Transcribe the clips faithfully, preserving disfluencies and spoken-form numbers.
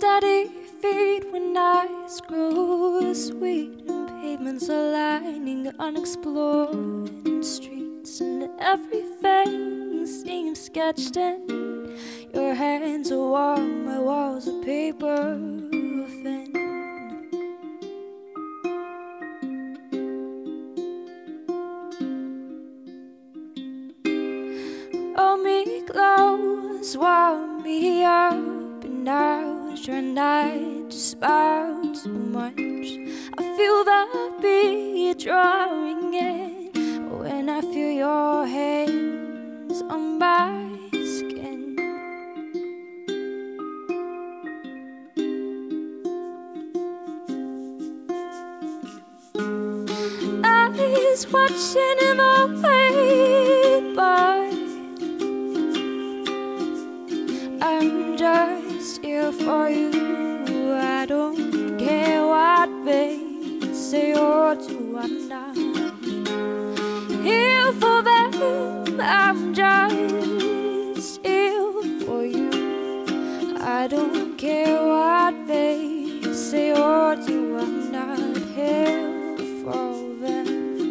steady feet when eyes grow sweet and pavements are lining unexplored streets, and everything seems sketched in. Your hands are warm, my walls are paper thin. Hold me close, warm me up, and now try not to smile too much. I feel the beat drawing in when I feel your hands on my skin. Eyes watching him away, but I'm just here for you. I don't care what they say or do. I'm not here for them. I'm just here for you. I don't care what they say or do. I'm not here for them.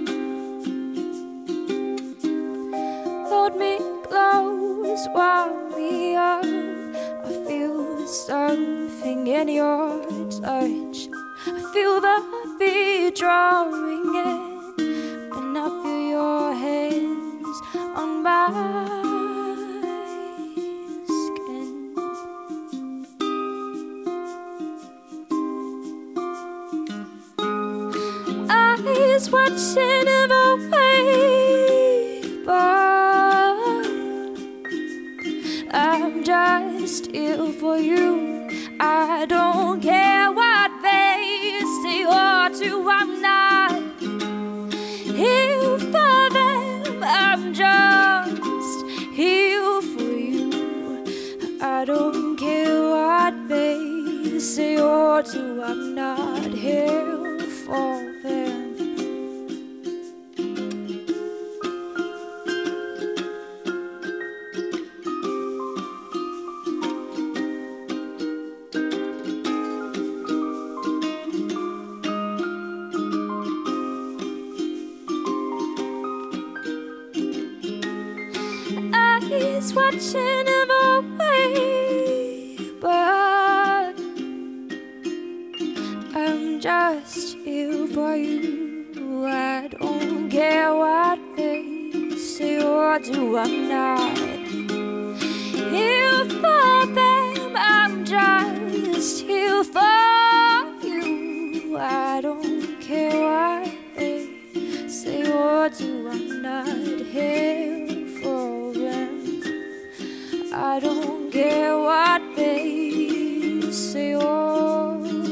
Hold me close, warm me up. I feel something in your touch. I feel the beat drawing in when I feel your hands on my skin. Eyes watching him away, but I'm just here for you. I don't care what they say or do. I'm not here for them. I'm just here for you. I don't care what they say or do. I'm not here for them. He's watching him away, but I'm just here for you. I don't care what they say or do. I'm not here for them. I'm just here for you. I don't care what they say or do. I'm not here for them. I don't care what they say or